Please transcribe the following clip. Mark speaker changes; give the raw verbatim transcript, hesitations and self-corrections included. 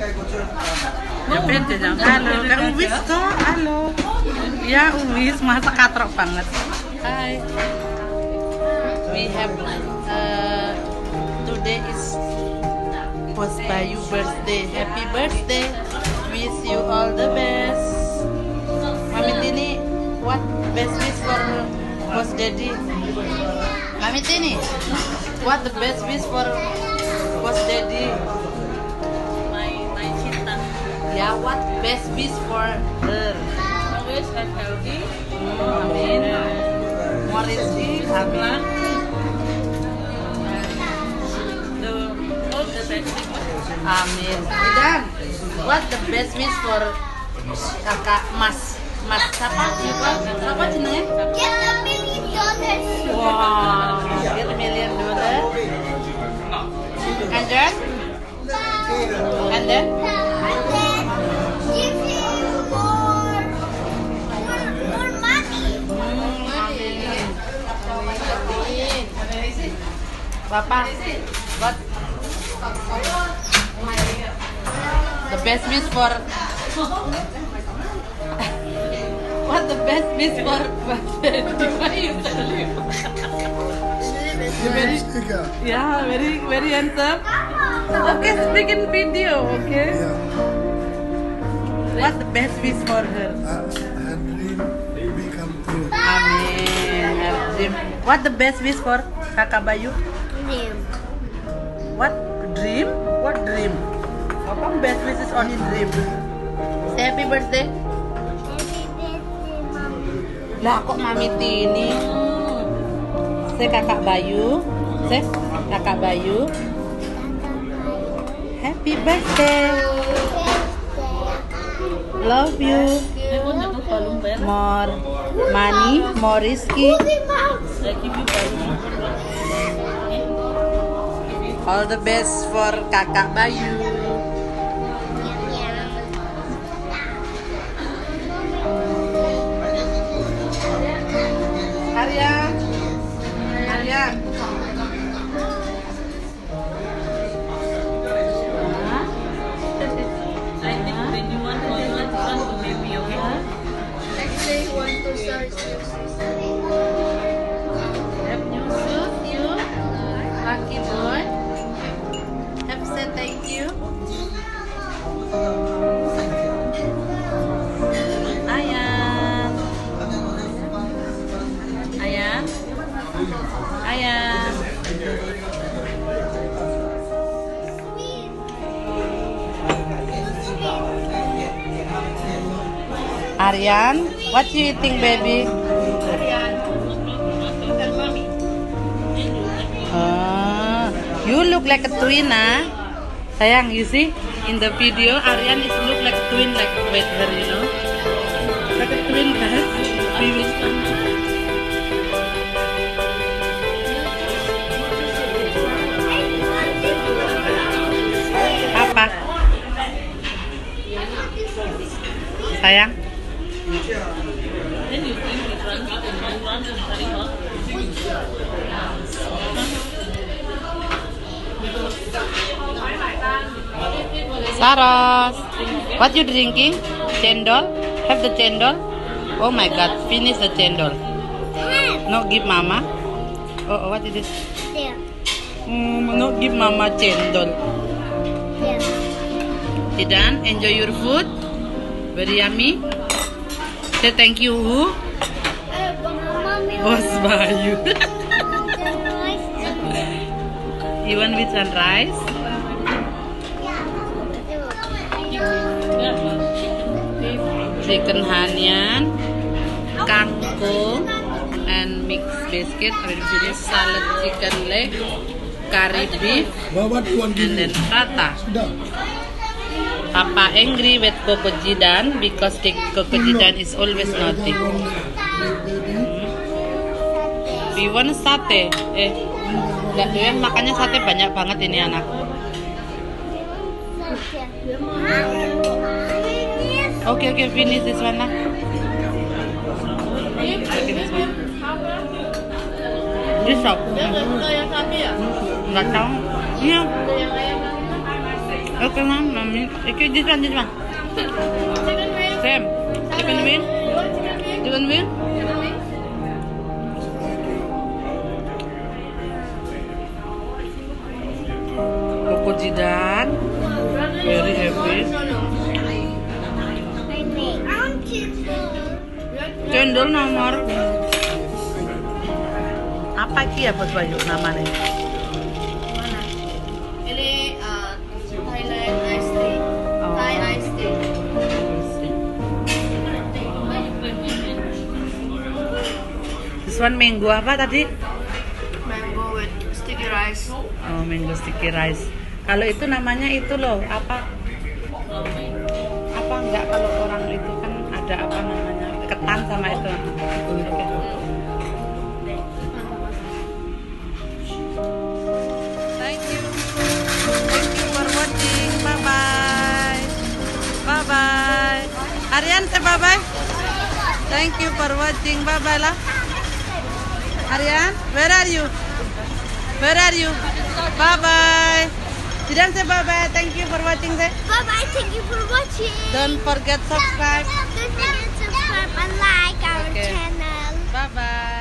Speaker 1: Halo, Kak Uwis kok. Halo. Ya, Uwis, masa katrok banget. Hai. We have uh, today is Bos Bayu birthday. Happy birthday. Wish you all the best. Mami Tini, what best wish for Bos Daddy? Mami Tini, what the best wish for Bos Daddy? Ya, what best wish for her?
Speaker 2: Always have healthy.
Speaker 1: Hmm, amin. More rezeki, amin.
Speaker 2: The all the best thing.
Speaker 1: Amin. Dan, what the best wish for kakak Mas? Mas siapa? Siapa? Siapa jenenge?
Speaker 3: Get a million dollars.
Speaker 1: Wow, get a million dollars. And then? And then?
Speaker 3: And then give you more, more, more money.
Speaker 1: Papa, what the best wish for what the best wish for why you tell you? Very, yeah, very, very handsome. Okay, speak in video, okay?
Speaker 4: Yeah.
Speaker 1: What the best wish for her?
Speaker 4: Uh, her dream become true.
Speaker 1: Amin. Her dream. What the best wish for Kakak Bayu?
Speaker 3: Dream.
Speaker 1: What dream? What dream? Apa best wish is only dream? Say happy birthday.
Speaker 3: Happy birthday, Mom.
Speaker 1: Lah kok Mami Tini? Say Kakak Bayu. Say Kakak Bayu. Happy birthday. Love you. More money, more risky. All the best for Kakak Bayu. Aryan, Aryan.
Speaker 2: I think when you want to you want to run to baby, okay?
Speaker 3: Actually, want to start.
Speaker 1: Have new shoes, you lucky boy. Have said thank you. Ayan, Ayan, Ayan. Aryan, what do you think, baby? Ah, you look like a twin, ah. Sayang, you see in the video, Aryan is look like a twin, like with her, you know, like a twin, right? Apa? Sayang?
Speaker 2: Then you think it runs and you run and very hot.
Speaker 1: Saros, what you drinking? Cendol? Have the cendol? Oh my God, finish the cendol. No, give mama. Oh, what is this?
Speaker 3: There.
Speaker 1: Mm, no, give mama cendol.
Speaker 3: There.
Speaker 1: Tidan, enjoy your food. Very yummy. Say thank you, who?
Speaker 3: Mommy.
Speaker 1: Bos Bayu.
Speaker 3: Rice and
Speaker 1: You want with some rice? Chicken hanian, kangkung, and mixed biscuit. Already finished salad, chicken leg, curry beef,
Speaker 4: Bawa tuan
Speaker 1: and then
Speaker 4: gini.
Speaker 1: prata.
Speaker 4: Sudah.
Speaker 1: Papa angry with Coco Jidan because the Coco Jidan is always naughty. We want sate. Eh, nggak doyan makannya sate banyak banget ini anak. Okay, okay, finish this one lah. Okay, this one. This shop.
Speaker 2: Dia nggak suka yang sapi ya?
Speaker 1: Nggak tahu. Iya.
Speaker 2: Yang ayam.
Speaker 1: Okay, ma'am, mommy. Okay, this one, this one. Same. Chicken wing. Chicken wing. Coco jidan. Very happy. Cendol nomor. Apa iki ya buat Bayu namanya?
Speaker 2: Ini uh, Thailand ice tea.
Speaker 1: Oh.
Speaker 2: Thai ice tea.
Speaker 1: This one mango apa tadi?
Speaker 2: Mango with sticky rice.
Speaker 1: Oh, mango sticky rice. Kalau itu namanya itu loh, apa? Apa enggak kalau orang itu kan ada apa namanya? Ketan sama itu. Oke. Thank you. Thank you for watching. Bye bye. Bye bye. Aryan say bye bye. Thank you for watching. Bye bye lah. Aryan, where are you? Where are you? Bye bye. Jidan say bye bye. Thank you for watching. Say.
Speaker 3: Bye bye. Thank you for watching.
Speaker 1: Don't forget subscribe.
Speaker 3: Don't forget to subscribe and like our
Speaker 1: Okay.
Speaker 3: channel.
Speaker 1: Bye bye.